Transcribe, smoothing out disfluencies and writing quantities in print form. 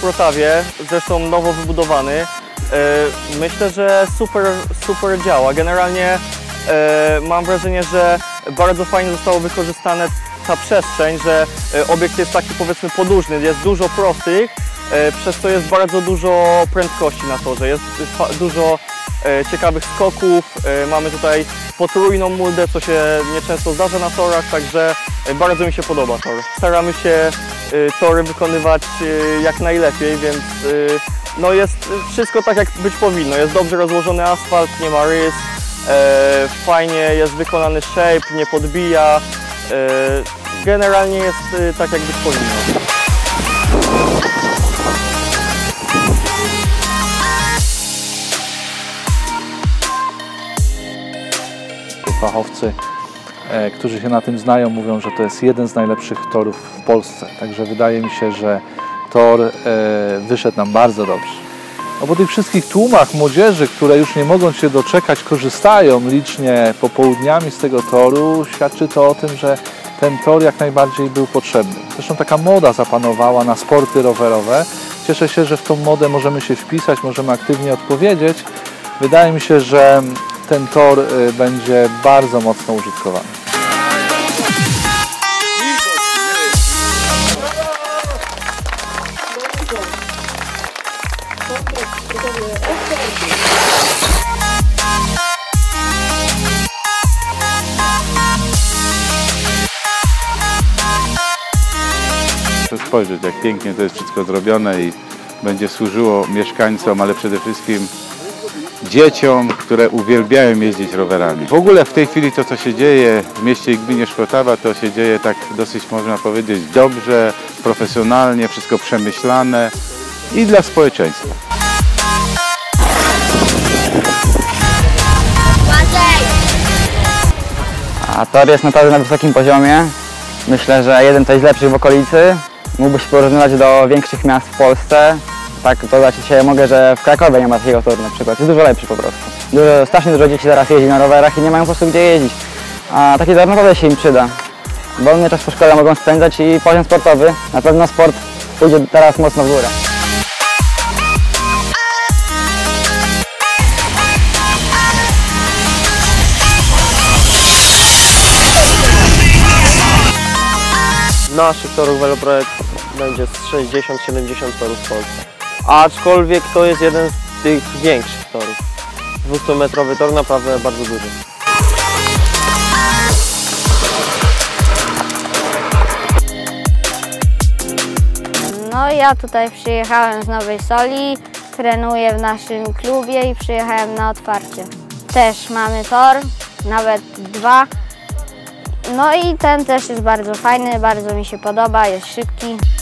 Wrotawie, zresztą nowo wybudowany. Myślę, że super działa. Generalnie mam wrażenie, że bardzo fajnie zostało wykorzystane ta przestrzeń, że obiekt jest taki, powiedzmy, podłużny, jest dużo prostych, przez to jest bardzo dużo prędkości na torze, jest dużo ciekawych skoków, mamy tutaj potrójną muldę, co się nieczęsto zdarza na torach, także bardzo mi się podoba tor. Staramy się tory wykonywać jak najlepiej, więc no jest wszystko tak, jak być powinno. Jest dobrze rozłożony asfalt, nie ma rys, fajnie jest wykonany shape, nie podbija. Generalnie jest tak, jak być powinno. Fachowcy, którzy się na tym znają, mówią, że to jest jeden z najlepszych torów w Polsce. Także wydaje mi się, że tor wyszedł nam bardzo dobrze. No po tych wszystkich tłumach młodzieży, które już nie mogą się doczekać, korzystają licznie popołudniami z tego toru, świadczy to o tym, że ten tor jak najbardziej był potrzebny. Zresztą taka moda zapanowała na sporty rowerowe. Cieszę się, że w tą modę możemy się wpisać, możemy aktywnie odpowiedzieć. Wydaje mi się, że ten tor będzie bardzo mocno użytkowany. Proszę spojrzeć, jak pięknie to jest wszystko zrobione i będzie służyło mieszkańcom, ale przede wszystkim dzieciom, które uwielbiają jeździć rowerami. W ogóle w tej chwili to, co się dzieje w mieście i gminie Szprotawa, to się dzieje tak dosyć, można powiedzieć, dobrze, profesjonalnie, wszystko przemyślane i dla społeczeństwa. A tor jest naprawdę na wysokim poziomie. Myślę, że jeden z lepszych w okolicy. Mógłby się porównywać do większych miast w Polsce. Tak, to dodać dzisiaj mogę, że w Krakowie nie ma takiego toru na przykład. Jest dużo lepszy po prostu. Strasznie dużo dzieci teraz jeździ na rowerach i nie mają po prostu gdzie jeździć. A taki tor naprawdę się im przyda. Wolny czas po szkole mogą spędzać i poziom sportowy. Na pewno sport pójdzie teraz mocno w górę. Naszych torów Veloprojekt będzie z 60-70 torów w Polsce. Aczkolwiek to jest jeden z tych większych torów. 200-metrowy tor, naprawdę bardzo duży. No ja tutaj przyjechałem z Nowej Soli, trenuję w naszym klubie i przyjechałem na otwarcie. Też mamy tor, nawet dwa. No i ten też jest bardzo fajny, bardzo mi się podoba, jest szybki.